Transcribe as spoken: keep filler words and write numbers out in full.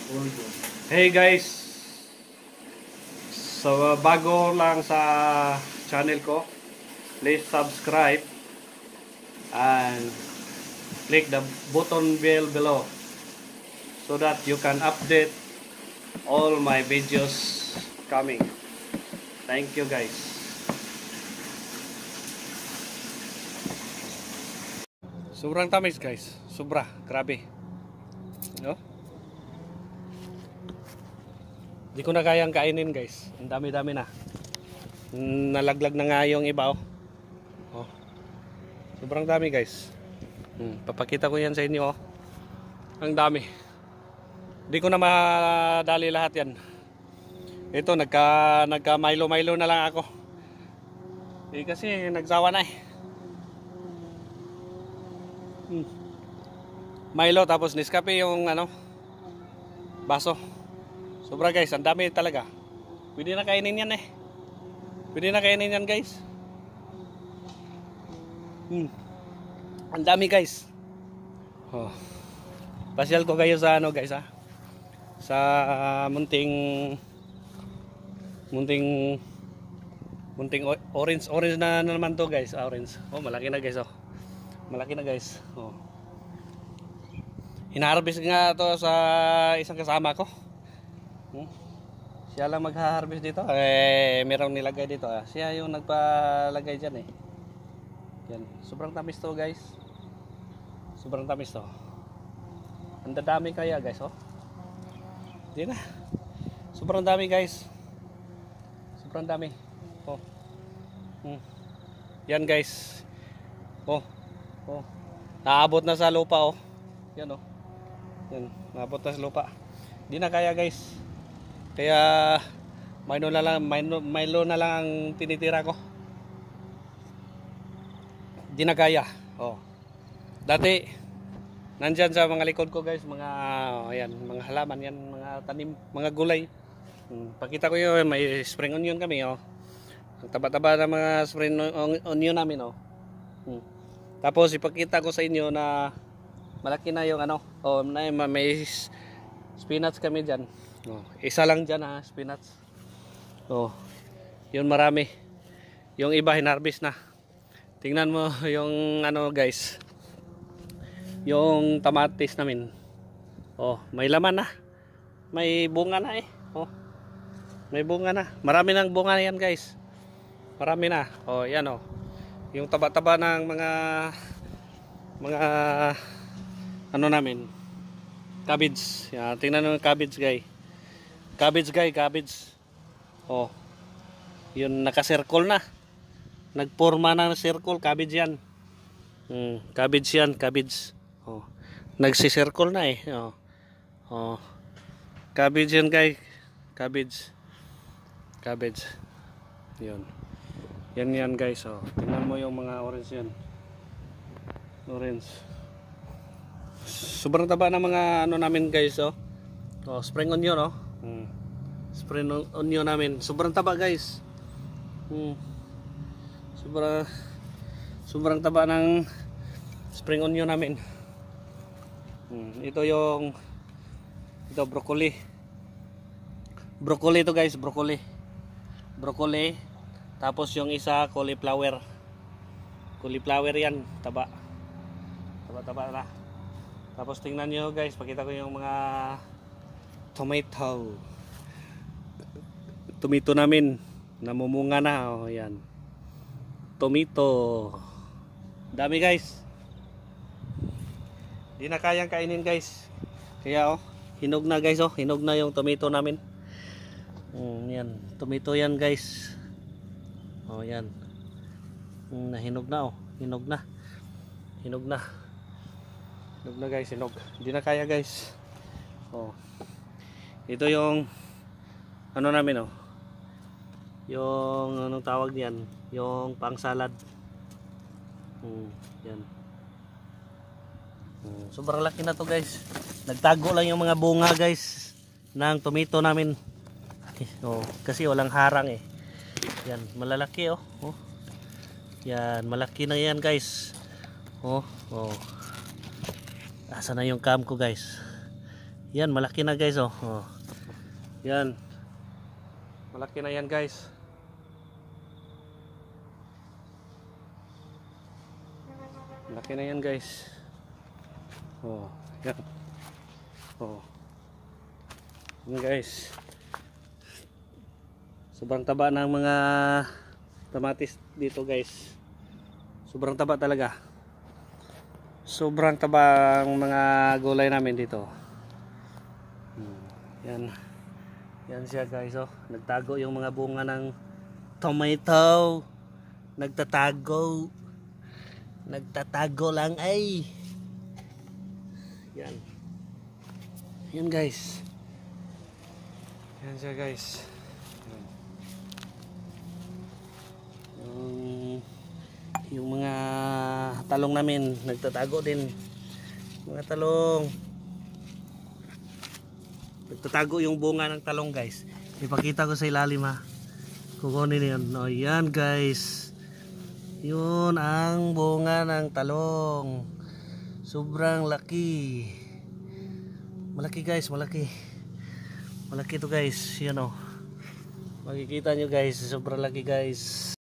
Hey guys, so bago lang sa channel ko, please subscribe and click the button bell below so that you can update all my videos coming. Thank you guys. Sobrang tamis guys, sobra, grabe. No? Di ko na kayang kainin guys. Ang dami-dami na. Nalaglag na nga yung iba oh. Oh. Sobrang dami guys. Hmm, papakita ko yan sa inyo oh. Ang dami. Di ko na madali lahat yan. Ito nagka nagka Milo-Milo na lang ako. Eh kasi nagsawa na eh. Hmm. Milo tapos Nescafe yung ano baso. Sobra guys, ang dami talaga. Pwede na kainin yan eh. Pwede na kainin yan guys. Hmm. Ang dami guys. Oh. Pasyal ko kayo sa ano guys ha. Sa uh, munting munting munting orange orange na, na naman to guys, orange. Oh, malaki na guys oh. Malaki na guys. Oh. Hinarvest nga to sa isang kasama ko. Hmm? Siya lang magha-harvest dito. Eh, merong nilagay dito. Ah. Siya yung nagpalagay dyan eh. Yan. Sobrang tamis to guys. Sobrang tamis to. Ang dadami kaya guys oh. Hindi na. Sobrang dami guys. Sobrang dami. Oh. Hmm. Yan guys. Oh. Oh. Naabot na sa lupa oh. Yan oh. Yan. Naabot na sa lupa. Hindi na kaya guys. Kaya Milo na lang, Milo, Milo na lang ang tinitira ko. Di na kaya. Oh. Dati nandyan sa mga likod ko guys, mga oh, ayan, mga halaman yan, mga tanim, mga gulay. Hmm, pakita ko yun, may spring onion kami oh. Ang taba-taba ng mga spring onion namin oh. Hmm. Tapos ipakita ko sa inyo na malaki na yung ano, oh, may, may spinach kami diyan. Oh, isa lang dyan ha, spinach. Oh, yun marami. Yung iba hinarvest na. Tingnan mo yung ano guys. Yung tamatis namin. Oh, may laman na. May bunga na eh. Oh. May bunga na. Marami nang bunga yan guys. Marami na. Oh, yan oh. Yung taba-taba ng mga mga ano namin. Cabbage. Yan, tingnan mo yung cabbage guys. Cabbage guy, cabbage. Oh. Yun naka-circle na. Nagporma na ng circle, cabbage yan. Hmm, cabbage yan, cabbage. Oh. Nagsi-circle na eh. Oh. Oh. Cabbage yan guy. Cabbage. Cabbage. Yun. Yan yan guys, oh. Tingnan mo yung mga orange yan. Orange. Sobrang taba ng mga ano namin guys, oh. Oh, spring onion oh. Hmm. Spring onion namin. Sobrang taba guys. Hmm. Sobrang sobrang taba ng spring onion namin. Hmm. Ito yung ito broccoli. Broccoli to guys, broccoli. Broccoli. Tapos yung isa cauliflower. Cauliflower yan, taba. Taba-taba na. Tapos tingnan nyo guys, pakita ko yung mga tomato. Tomato namin namumunga na oh, yan. Tomato. Dami guys. Di na kayang kainin guys. Kaya oh, hinog na guys oh, hinog na yung tomato namin. Mm, yan, tomato yan guys. Oh, yan. Mm, nahinog na oh, hinog na. Hinog na. Hinog na guys, hinog. Di na kaya guys. Oh. Ito yung ano namin oh. Yung anong tawag niyan? Yung pang salad. Hmm, yan. Hmm, sobrang laki na to guys. Nagtago lang yung mga bunga guys ng tomato namin. Oh, kasi walang harang eh. Yan, malalaki oh. Oh. Yan, malaki na yan guys. Oh, oh. Asa na yung cam ko guys? Yan, malaki na guys oh. Oh. Yan. Malaki na yan guys. Malaki na yan guys. Oh, yan. Oh. Yan guys. Sobrang taba ng mga kamatis dito guys. Sobrang taba talaga. Sobrang taba ang mga gulay namin dito. Hmm. Yan. Yan siya guys oh. Nagtago yung mga bunga ng tomato. Nagtatago. Nagtatago lang ay. Yan. Yan guys. Yan siya guys. Yan. Yung, yung mga talong namin nagtatago din. Mga talong. Nagtatago yung bunga ng talong guys. Ipakita ko sa ilalim ha. Kukunin yan. O yan guys. Yun ang bunga ng talong. Sobrang laki. Malaki guys, malaki. Malaki to guys. Yan o. Makikita nyo guys, sobrang laki guys.